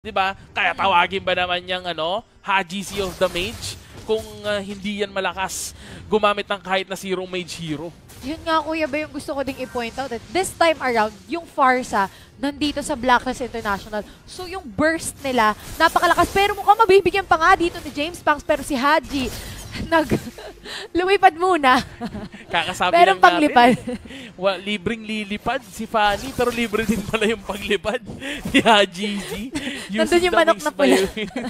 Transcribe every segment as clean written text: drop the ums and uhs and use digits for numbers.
'Di ba? Kaya tawagin ba naman yang Haji Sea of the Mage kung hindi yan malakas gumamit ng kahit na zero mage hero. Yun nga kuya ba yung gusto ko ding i-point out that this time around, yung Farsa nandito sa Blacklist International. So yung burst nila, napakalakas. Pero mukhang mabibigyan pa nga dito ni James Pangs. Pero si Haji, lumipad muna. Kakasabi pero lang paglipad. Natin, libreng lilipad si Fanny, pero libre din pala yung paglipad ni Haji. Nandun yung manok na pula.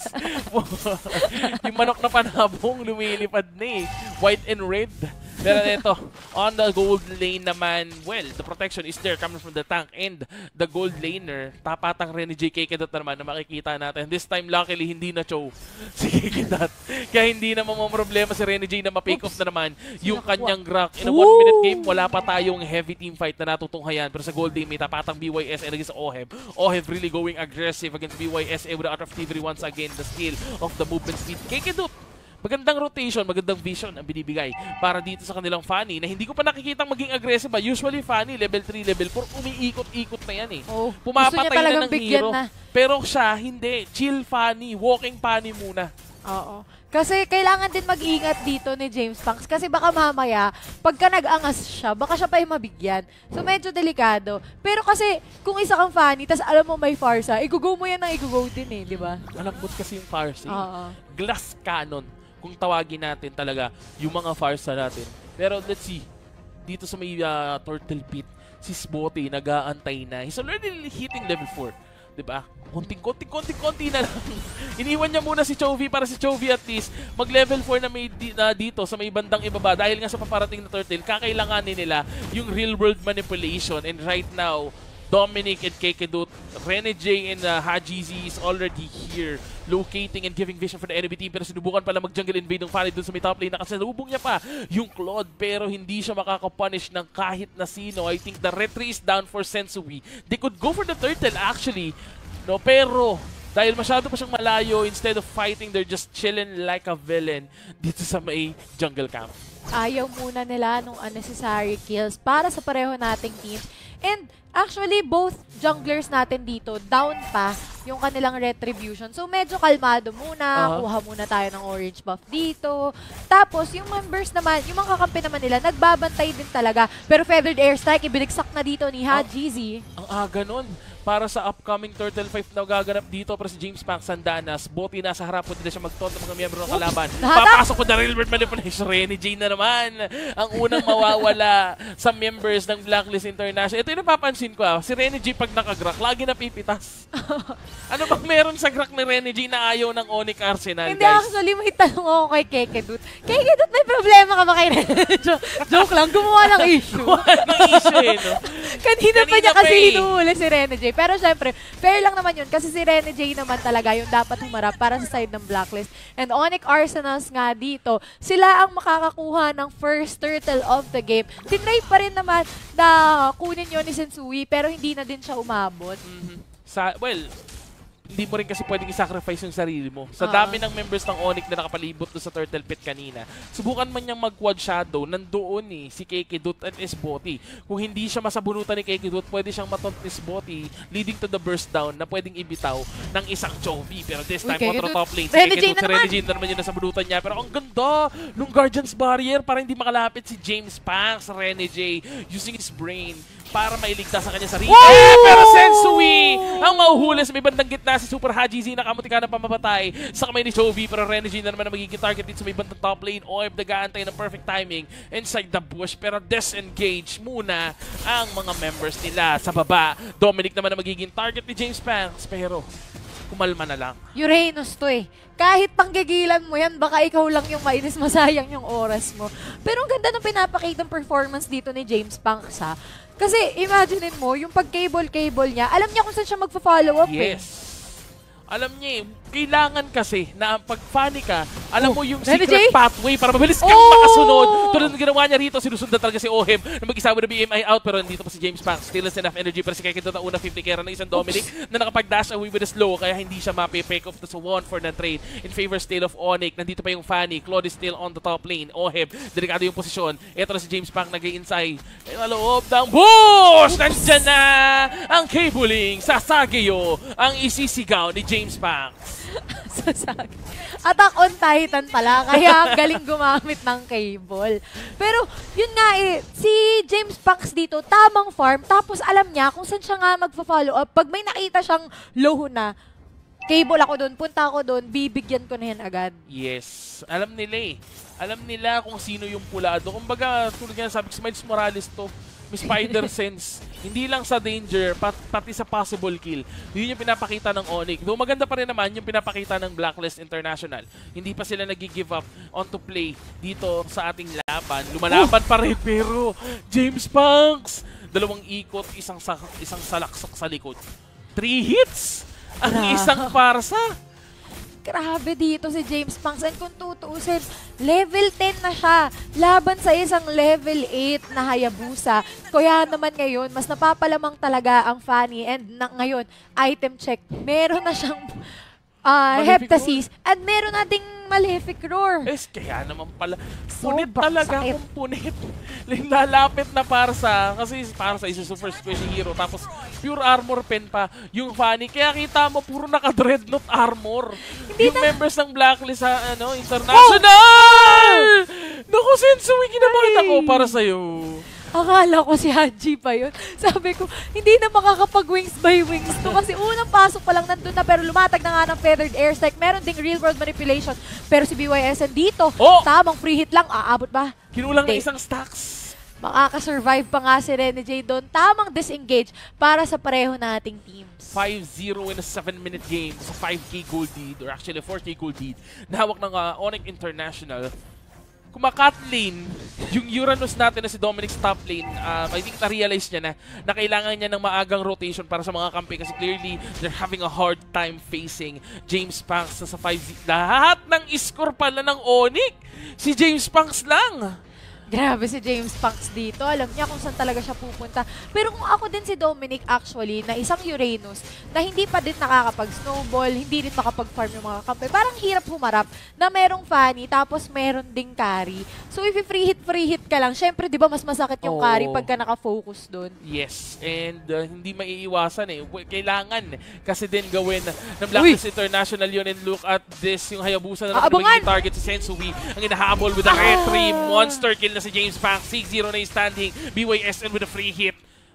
Yung manok na panabong lumilipad na eh. White and red. Pero ito, on the gold lane naman, well, the protection is there coming from the tank and the gold laner, tapatang Renny J. Kekedot naman na makikita natin. This time, luckily, hindi na chow si Kekedot. Kaya hindi na problema si Renny J na ma-pick off na naman yung kanyang Grak. In a 1-minute game, wala pa tayong heavy team fight na natutunghayan. Pero sa gold lane, may tapatang BYS and against Oheb. Oheb really going aggressive against BYS with the Art of Thievery once again. The skill of the movement speed. Kekedot! Magandang rotation, magandang vision ang binibigay para dito sa kanilang Fanny na hindi ko pa nakikitang maging aggressive. Usually Fanny, level 3, level 4, umiikot-ikot na yan eh. Oh, pumapatay na ng hero. Na. Pero siya, hindi. Chill Fanny, walking Fanny muna. Oo. Kasi kailangan din mag-ingat dito ni James Pangs kasi baka mamaya, pagka nag-angas siya, baka siya pa yung mabigyan. So medyo delikado. Pero kasi kung isa kang Fanny, tas alam mo may Farsa, igugo mo yan ng igugo din eh, di ba? Malambot kasi yung Farsa. Glass cannon. Kung tawagin natin talaga yung mga Farsa natin. Pero let's see, dito sa may Turtle Pit, si Spotty nag-aantay na. He's already hitting level 4. Diba? Konting-konti na lang. Iniwan niya muna si Chovy para si Chovy at least mag-level 4 na may dito sa may bandang ibaba. Dahil nga sa paparating na Turtle, kakailanganin nila yung real-world manipulation. And right now, Dominic and Kekedot, Renny J and Haji Z is already here, locating and giving vision for the enemy team. Pero sinubukan pala mag-jungle invade ng Fanny dun sa may top lane. Nakasalubong niya pa yung Claude, pero hindi siya makakapunish ng kahit na sino. I think the retry is down for Sensui. They could go for the turtle actually, no? Pero dahil masyado pa siyang malayo, instead of fighting, they're just chilling like a villain dito sa may jungle camp. Ayaw muna nila nung unnecessary kills para sa pareho nating teams. And actually, both junglers natin dito, down pa yung kanilang retribution. So, medyo kalmado muna. Kuha muna tayo ng orange buff dito. Tapos, yung members naman, yung mga kakampi naman nila, nagbabantay din talaga. Pero Feathered Airstrike, ibinigsak na dito ni Haji Z. Ang aga nun. Para sa upcoming Turtle 5 na gaganap dito para si James Pangs Sandanas. Boty nasa harap po nila siya mag-taunt ng mga miyembro ng kalaban. Papasok po na real-world manipulation. Renny J na naman ang unang mawawala sa members ng Blacklist International. Ito yung napapansin ko si Renny J pag nakagrak, lagi na pipitas. Ano bang meron sa grak ni Renny J na ayaw ng ONIC Arsenal, guys? Hindi, actually, may tanong ako kay Kekedot. Kekedot, may problema ka ba kay Renny? Joke lang, gumawa ng issue. Gumawa ng issue eh, no? Kanina pa niya kasi hinuhuli si Renny J. Pero syempre, fair lang naman yun kasi si Renny J naman talaga yung dapat humarap para sa side ng Blacklist. And ONIC Arsenals nga dito, sila ang makakakuha ng first turtle of the game. Tinry pa rin naman na kunin yun ni Sensui pero hindi na din siya umabot. Well, hindi mo rin kasi pwedeng i-sacrifice yung sarili mo. Sa dami ng members ng ONIC na nakapalibot doon sa Turtle Pit kanina, subukan man niyang mag-quad shadow, nandoon si Kekedot at Spotty. Kung hindi siya masabunutan ni Kekedot, pwede siyang mataunt ni Spotty, leading to the burst down na pwedeng ibitaw ng isang Chovy. Pero this time, contra top lane, si Kekedot, si Renny J na naman yung nasabunutan niya. Pero ang ganda nung Guardian's Barrier para hindi makalapit si James Pangs, Renny J, using his brain para mailigtas sa kanya sarili. Pero Sensui ang mauhuli sa may bandang gitna si Super Haji Z na kamuti ka na pamamatay sa kamay ni Chovy. Pero Renny J na naman na magiging target dito sa may bandang top lane. Oeb nag-aantay ng perfect timing inside the bush. Pero disengage muna ang mga members nila sa baba. Dominic naman na magiging target ni James Pangs. Pero kumalma na lang. Uranus to eh. Kahit panggigilan mo yan, baka ikaw lang yung mainis, masayang yung oras mo. Pero ang ganda ng pinapakitang performance dito ni James Pangs ha. Kasi imaginein mo, yung pag-cable niya, alam niya kung saan siya magpa-follow up eh. Alam niya kailangan kasi na pag Fanny ka, alam mo yung secret pathway para mabilis kang makasunod. Tulad ng ginawa niya rito, sinusundan talaga si Oheb na mag-isa mo na BMI out, pero nandito pa si James Pangs. Still has enough energy para si Kekedot ang una 50 kera ng isang Dominic na nakapag-dash away with a slow, kaya hindi siya mapi-pick off to sa 1 for the trade in favor still of ONIC. Nandito pa yung Fanny, Claude is still on the top lane. Oheb, delikado yung posisyon. Ito na si James Pangs nag-i-inside. Loob ng bush! Nandyan na ang cabling sa Sageyo, ang isisigaw ni James James Panks. Attack on Titan pala, kaya galing gumamit ng cable. Pero yun nga si James Panks dito, tamang farm, tapos alam niya kung saan siya nga magpa-follow up. Pag may nakita siyang low na, cable ako doon, punta ako doon, bibigyan ko na yan agad. Yes, alam nila Alam nila kung sino yung pulado. Kumbaga, tulad nga sabi ko, Miles Morales to, may spider sense. Hindi lang sa danger, pati sa possible kill. Yun yung pinapakita ng ONIC. Though maganda pa rin naman yung pinapakita ng Blacklist International. Hindi pa sila nag-give up on to play dito sa ating laban. Lumalaban pa rin, pero James Panks, 2 ikot, isang salaksak sa likod. 3 hits! Ang isang parsa! Grabe dito si James Panks. And kung tutuusin, level 10 na siya. Laban sa isang level 8 na Hayabusa. Kaya naman ngayon, mas napapalamang talaga ang Fanny. And ngayon, item check. Meron na siyang Heptasis. At meron nating Malefic Roar. Kaya naman pala. Punit talaga kung punit. Lalapit na Parsa. Kasi Parsa is a super squishy hero. Tapos pure armor pen pa yung Fanny. Kaya kita mo puro naka-dreadnought armor. Hindi yung members ng Blacklist sa International! Naku, Sensui, kinabakit ako para sa'yo. Akala ko si Haji pa yun. Sabi ko, hindi na makakapag-wings by wings to. Kasi unang pasok pa lang nandun na, pero lumatag na nga ng feathered airstrike. Meron ding real world manipulation. Pero si BYSN dito, tamang free hit lang. Aabot ba? Kinulang na isang stacks. Makakasurvive pa nga si Rene J doon. Tamang disengage para sa pareho nating teams. 5-0 in a 7-minute game sa 5k gold lead, or actually 4k gold lead. Nahawak ng ONIC International. Kumakat lane, yung Uranus natin na si Dominic top lane, I think na-realize niya na kailangan niya ng maagang rotation para sa mga kampi kasi clearly they're having a hard time facing James Panks sa 5-0. Lahat ng score pala ng ONIC, si James Panks lang. Grabe si James Panks dito. Alam niya kung saan talaga siya pupunta. Pero kung ako din si Dominic actually, na isang Uranus, na hindi pa din nakakapag-snowball, hindi rin makapag-farm yung mga kampi, parang hirap humarap na merong Fanny, tapos meron ding carry. So if free hit ka lang, syempre di ba mas masakit yung carry pagka nakafocus doon. Yes, and hindi maiiwasan Kailangan kasi din gawin ng Blacklist International yun, and look at this, yung Hayabusa na magiging target si Sensui. Ang inahabol with a retry monster kill na si James Panks. 6-0 na yung standing. BYSN with a free hit.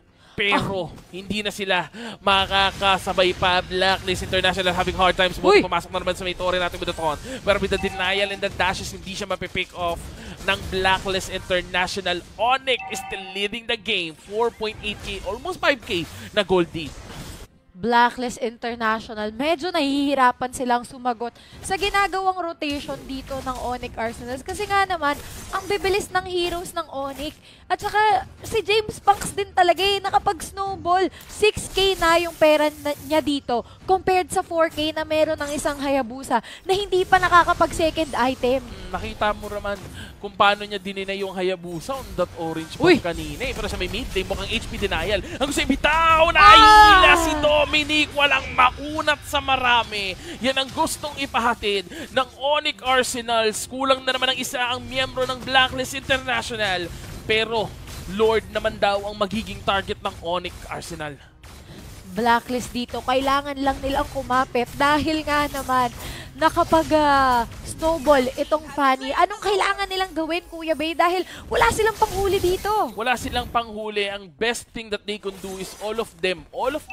Pero hindi na sila makakasabay pa. Blacklist International having hard times. Pumasok na naman sa may tore natin with the taunt. Pero with the denial and the dashes, hindi siya mapipick off ng Blacklist International. ONIC is still leading the game. 4.8k, almost 5k na gold lead. Blacklist International, medyo nahihirapan silang sumagot sa ginagawang rotation dito ng ONIC Arsenals. Kasi nga naman, ang bibilis ng heroes ng ONIC. At saka, si James Panks din talaga nakapag-snowball. 6k na yung pera niya dito compared sa 4k na meron ng isang Hayabusa na hindi pa nakakapag-second item. Nakita mo naman kung paano niya dinina yung Hayabusa on that orange bomb kanina. Pero sa may mid lane, mukhang HP denial. Ang gusto ibitaw na ila si Dominic, walang makunat sa marami. Yan ang gustong ipahatid ng ONIC Arsenals. Kulang na naman ang isa ang miyembro ng Blacklist International. Pero Lord naman daw ang magiging target ng ONIC Arsenal. Blacklist dito, kailangan lang nilang kumapit dahil nga naman nakapag snowball itong Fanny. Anong kailangan nilang gawin, Kuya Bay? Dahil wala silang panghuli dito. Wala silang panghuli. Ang best thing that they can do is all of them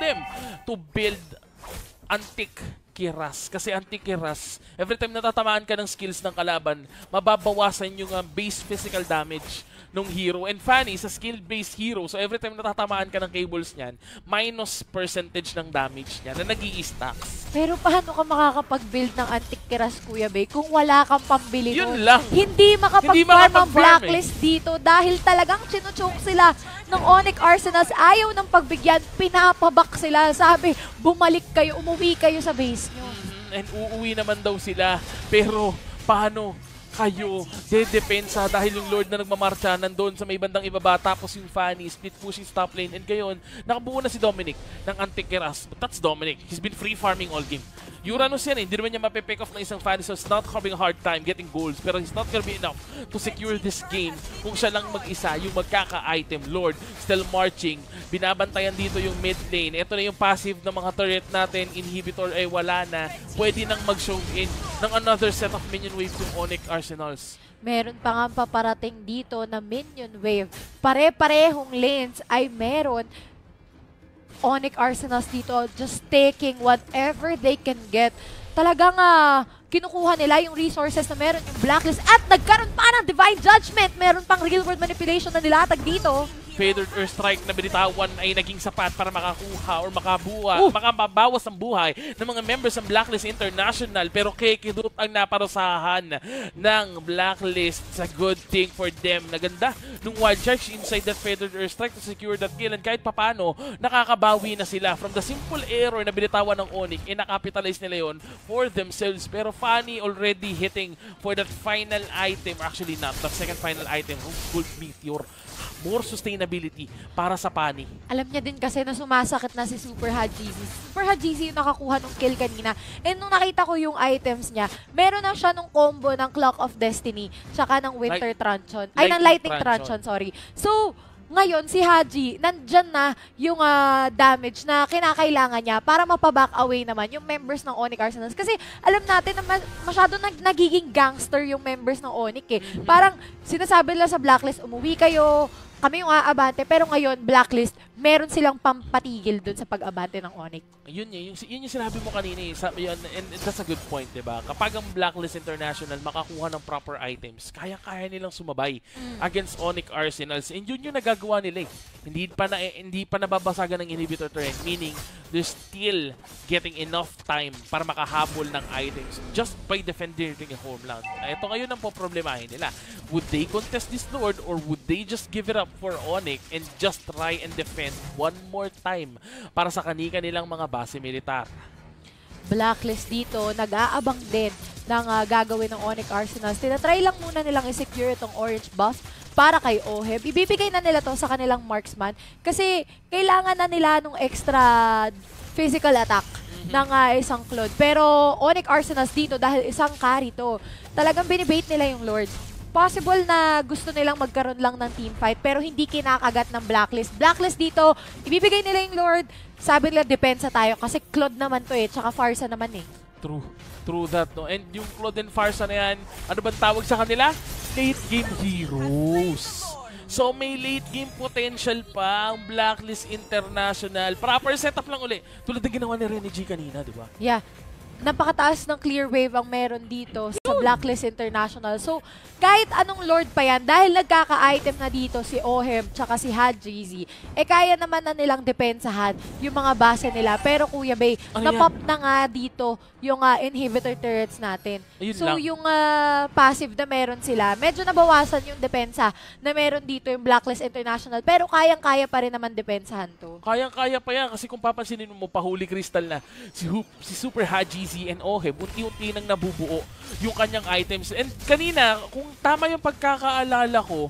to build antique Kiras. Kasi antique Kiras, every time natatamaan ka ng skills ng kalaban, mababawasan yung base physical damage nung hero. And Fanny, sa skill-based hero, so every time natatamaan ka ng cables niyan, minus percentage ng damage niya na nag-i-stacks. Pero paano ka makakapag-build ng antique Kiras, Kuya Bay, kung wala kang pambili yun nun? lang. Hindi makapag-farm ang Blacklist dito dahil talagang chinuchok sila ng ONIC Arsenals. Ayaw ng pagbigyan, pinapabak sila. Sabi, bumalik kayo, umuwi kayo sa base nyo. And uuwi naman daw sila. Pero paano kayo dedepensa dahil yung Lord na nagmamarcha nandun sa may bandang ibaba, tapos yung Fanny split pushing top lane, and gayon nakabuo na si Dominic ng antique Kiras. But that's Dominic. He's been free farming all game. Uranus yan, hindi naman niya mapipick off ng isang fan, so he's not having a hard time getting goals, pero he's not gonna be enough to secure this game kung siya lang mag-isa, yung magkaka-item. Lord, still marching. Binabantayan dito yung mid lane. Ito na yung passive ng mga turret natin. Inhibitor ay wala na. Pwede nang mag-show in ng another set of minion waves yung ONIC Arsenals. Meron pa nga paparating dito na minion wave. Pare-parehong lanes ay meron. ONIC Arsenals dito just taking whatever they can get. Talagang kinukuha nila yung resources na meron yung Blacklist at nagkaroon pa ng Divine Judgment. Meron pang real world manipulation na nilatag dito. Feathered Earthstrike na binitawan ay naging sapat para makakuha or makabawas ang buhay ng mga members ng Blacklist International. Pero Kekidut ang naparusahan ng Blacklist. It's a good thing for them. Naganda nung Wild Charge inside that Feathered Earthstrike to secure that kill. And kahit papano, nakakabawi na sila. From the simple error na binitawan ng ONIC, nakapitalize nila yon for themselves. Pero Fanny already hitting for that final item. Actually not, that second final item. Gold Meteor. More sustainability para sa Pani. Alam niya din kasi na sumasakit na si Super Hajizi. Super Hajizi yung nakakuha ng kill kanina. And nung nakita ko yung items niya, meron na siya nung combo ng Clock of Destiny tsaka ng Winter Truncheon. Ay, ng Lightning Truncheon, sorry. So, ngayon, si Haji, nandyan na yung damage na kinakailangan niya para mapaback away naman yung members ng ONIC Arsenals. Kasi alam natin na masyado nagiging gangster yung members ng ONIC eh. Parang sinasabi nila sa Blacklist, umuwi kayo, kami yung aabante, pero ngayon, Blacklist, meron silang pampatigil dun sa pag-abante ng ONIC. Yun yung sinabi mo kanina eh. And that's a good point, diba? Kapag ang Blacklist International makakuha ng proper items, kaya-kaya nilang sumabay against ONIC Arsenals. And yun yung nagagawa nila eh. Hindi pa nababasagan ng inhibitor turret, meaning they're still getting enough time para makahabol ng items just by defending the homeland. Ito ngayon ang poproblemahin nila. Would they contest this Lord or would they just give it up for ONIC and just try and defend one more time para sa kanilang mga base militar? Blacklist dito, nag-aabang din ng gagawin ng ONIC Arsenals. Tinatry lang muna nilang i-secure itong orange buff para kay Oheb. Ibibigay na nila to sa kanilang marksman kasi kailangan na nila nung extra physical attack ng isang Claude. Pero ONIC Arsenals dito, dahil isang carry to, talagang binibait nila yung Lord. Possible na gusto nilang magkaroon lang ng team fight pero hindi kinakagat ng Blacklist. Blacklist dito, ibibigay nila yung Lord. Sabi nila, depensa tayo kasi Claude naman to eh, tsaka Farsa naman eh. True that, no? And yung Claude and Farsa na yan, ano bang tawag sa kanila? Late game heroes. So may late game potential pa ang Blacklist International. Proper setup lang uli. Tulad ng ginawa ni Rene G kanina, di ba? Yeah. Napakataas ng clear wave ang meron dito sa Blacklist International. So, kahit anong Lord pa yan, dahil nagkaka-item na dito si Oheb tsaka si Hajizi, kaya naman na nilang depensahan yung mga base nila. Pero Kuya Bay, napop na nga dito yung inhibitor turrets natin. So, yung passive na meron sila, medyo nabawasan yung depensa na meron dito yung Blacklist International. Pero kayang-kaya pa rin naman depensahan to. Kayang-kaya pa yan kasi kung papansinin mo pa Holy Crystal na si Super Hajizi and Oheb, unti-unti nang nabubuo yung kanyang items. And kanina, kung tama yung pagkakaalala ko,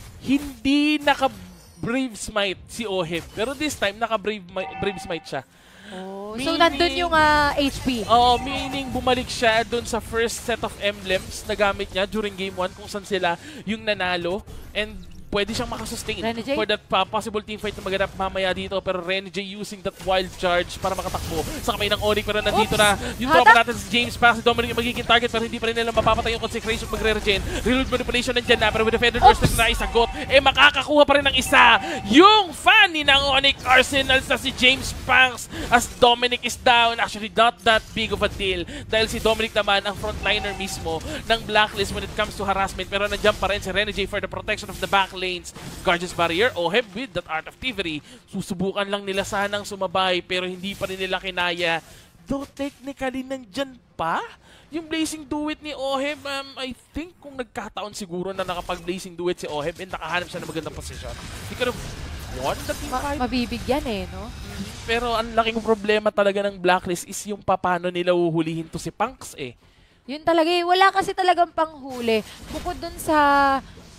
hindi naka-Brave Smite si Oheb. Pero this time, naka-Brave Smite siya. Oh, so nandun yung HP. Meaning bumalik siya dun sa first set of emblems na gamit niya during game 1 kung saan sila yung nanalo. And pwede siyang makasustain for that possible teamfight na maganap mamaya dito. Pero Renj using that wild charge para makatakbo sa kamay ng ONIC. Pero nandito na yung tropa natin si James pa. Si Dominic yung magiging target pero hindi pa rin nila mapapatay yung consecration magre-regen. Reload manipulation nandyan na pero with defender Earthstrike na isagot, makakakuha pa rin ng isa yung Fanny ng ONIC Arsenals na si James Panks as Dominic is down. Actually not that big of a deal dahil si Dominic naman ang frontliner mismo ng Blacklist when it comes to harassment. Pero nandyan pa rin si Renj for the protection of the back lanes. Guardians Barrier, Oheb with that Art of Thievery. Susubukan lang nila sanang sumabay pero hindi pa rin nila kinaya. Though technically nandyan pa yung Blazing Duet ni Oheb. I think kung nagkataon siguro na nakapag-Blazing Duet si Oheb and nakahanap siya ng magandang position, he could have won the team fight. Mabibigyan eh, no? Pero ang laking problema talaga ng Blacklist is yung paano nila uhulihin to si Punks eh. Yun talaga eh. Wala kasi talagang panghuli. Bukod dun sa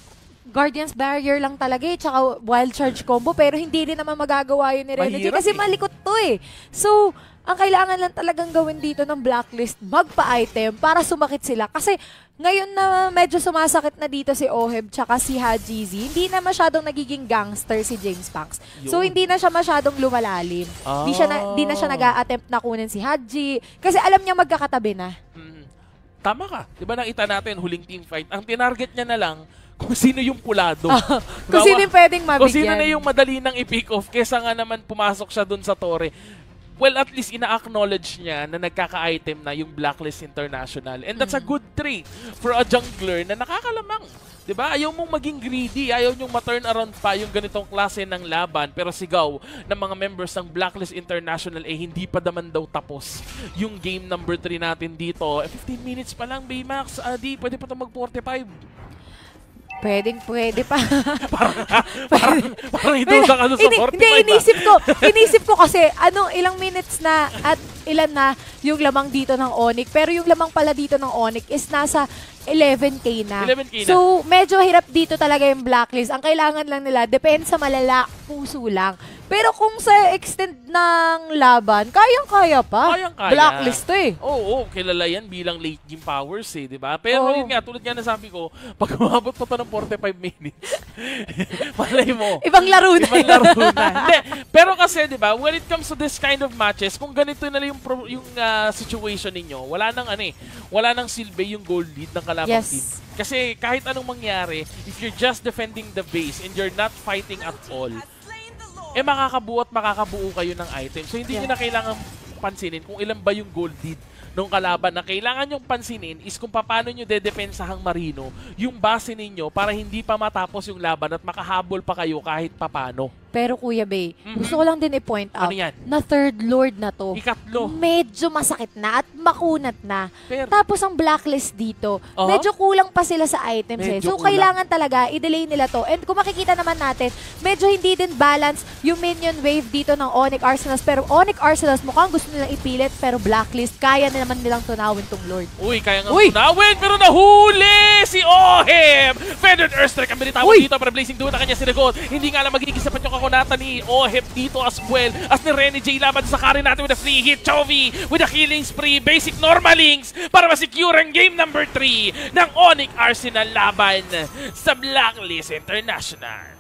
Guardian's Barrier lang talaga tsaka Wild Charge combo, pero hindi rin naman magagawa yun ni Renegade kasi malikot to So, ang kailangan lang talagang gawin dito ng Blacklist, magpa-item para sumakit sila. Kasi ngayon na medyo sumasakit na dito si Oheb tsaka si Hajizi, hindi na masyadong nagiging gangster si James Panks. So, hindi na siya masyadong lumalalim. Di na siya nag-a-attempt na kunin si Haji kasi alam niya magkakatabi na. Tama ka. Diba nakita natin huling team fight, ang tinarget niya na lang kung sino yung pulado. Kung sino yung pwedeng mabigyan. Kung sino na yung madali nang i-pick off kesa nga naman pumasok siya dun sa tore. Well, at least ina-acknowledge niya na nagkaka-item na yung Blacklist International. And that's a good trait for a jungler na nakakalamang. Diba? Ayaw mong maging greedy. Ayaw nyong ma-turn around pa yung ganitong klase ng laban. Pero sigaw ng mga members ng Blacklist International hindi pa naman daw tapos yung game number 3 natin dito. 15 minutes pa lang, Baymax. Pwede pa ito mag-45. Pwede pa. parang ito sa ano sa 45. Hindi, inisip ko kasi ilang minutes na at ilan na yung lamang dito ng ONIC. Pero yung lamang pala dito ng ONIC is nasa 11K na. 11K na. So, medyo hirap dito talaga yung Blacklist. Ang kailangan lang nila, depende sa malala, puso lang. Pero kung sa extent ng laban, kayang-kaya pa. Kayang-kaya. Blacklist Oo, kilala yan bilang late game powers diba? Pero yun nga, tulad nga na sabi ko, pag umabot pa to ng 45 minutes, malay mo. Ibang laro na. Hindi, pero kasi diba, when it comes to this kind of matches, kung ganito na yung situation ninyo, wala nang silbi yung gold lead ng kalabang team. Kasi kahit anong mangyari, if you're just defending the base and you're not fighting at all, makakabuo kayo ng item. So, hindi nyo na kailangan pansinin kung ilan ba yung gold lead nung kalaban. Na kailangan nyong pansinin is kung paano nyo dedepensahang Marino yung base ninyo para hindi pa matapos yung laban at makahabol pa kayo kahit papano. Pero Kuya Bay, gusto ko lang din i-point out na third lord na to. Ikatlo. Medyo masakit na at makunat na. Tapos ang Blacklist dito, medyo kulang pa sila sa items. So kailangan talaga i-delay nila to. And kung makikita naman natin, medyo hindi din balance yung minion wave dito ng ONIC Arsenals. Pero ONIC Arsenals mukhang gusto nilang ipilit, pero Blacklist, kaya na naman nilang tunawin tong lord. Kaya nga tunawin, pero nahuli si Oheb! Feathered Earthstrike ang binitawan dito para Blazing Dude ang kanya sinagot. Hindi nga lang magiging sapat yung kakunatan ni Oheb dito as well as ni Renny J laban sa carry natin with a free hit. Chovy with a killing spree. Basic normalings para masecure ang game number 3 ng ONIC Arsenal laban sa Blacklist International.